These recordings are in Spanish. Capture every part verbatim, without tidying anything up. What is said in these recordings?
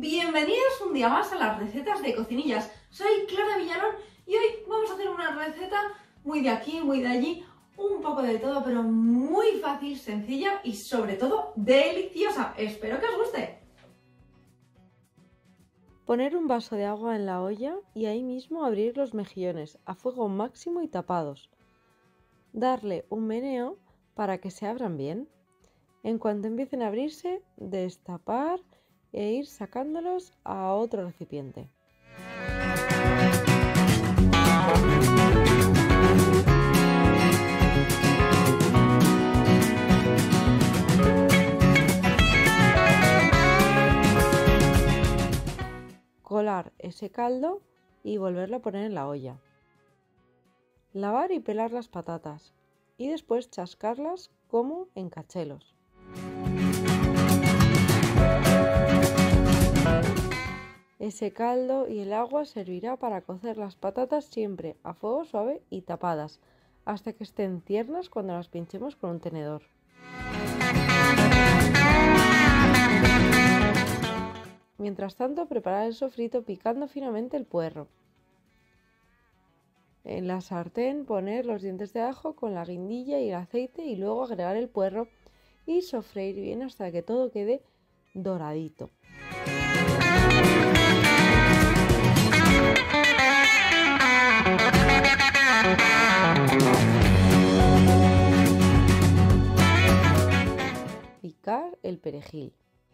Bienvenidos un día más a las recetas de Cocinillas. Soy Clara Villalón y hoy vamos a hacer una receta muy de aquí, muy de allí, un poco de todo, pero muy fácil, sencilla y sobre todo deliciosa. Espero que os guste. Poner un vaso de agua en la olla y ahí mismo abrir los mejillones a fuego máximo y tapados. Darle un meneo para que se abran bien. En cuanto empiecen a abrirse, destapar e ir sacándolos a otro recipiente. Colar ese caldo y volverlo a poner en la olla. Lavar y pelar las patatas y después chascarlas como en cachelos. Ese caldo y el agua servirá para cocer las patatas siempre a fuego suave y tapadas, hasta que estén tiernas cuando las pinchemos con un tenedor. Mientras tanto, preparar el sofrito picando finamente el puerro. En la sartén poner los dientes de ajo con la guindilla y el aceite y luego agregar el puerro y sofreír bien hasta que todo quede doradito. Picar el perejil.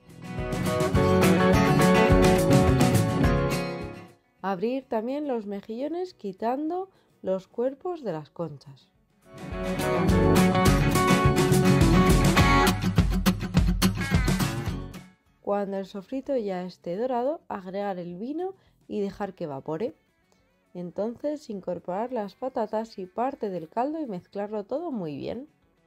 Abrir también los mejillones quitando los cuerpos de las conchas. Cuando el sofrito ya esté dorado, agregar el vino y dejar que evapore. Entonces incorporar las patatas y parte del caldo y mezclarlo todo muy bien.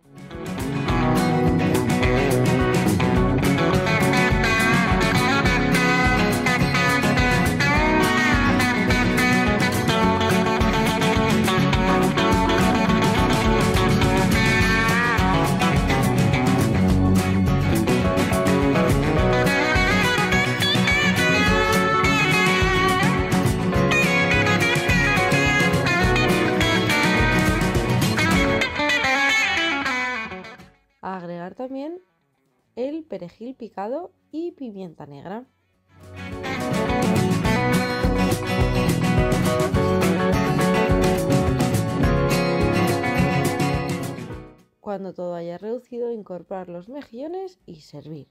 Agregar también el perejil picado y pimienta negra. Cuando todo haya reducido, incorporar los mejillones y servir.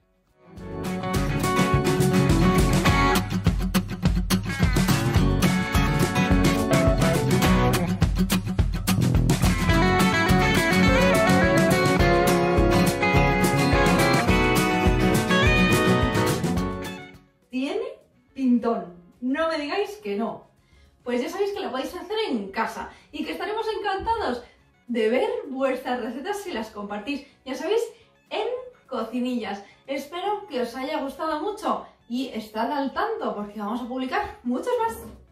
Tiene pintón, no me digáis que no. Pues ya sabéis que lo podéis hacer en casa y que estaremos encantados de ver vuestras recetas si las compartís, ya sabéis, en Cocinillas. Espero que os haya gustado mucho y estad al tanto porque vamos a publicar muchos más.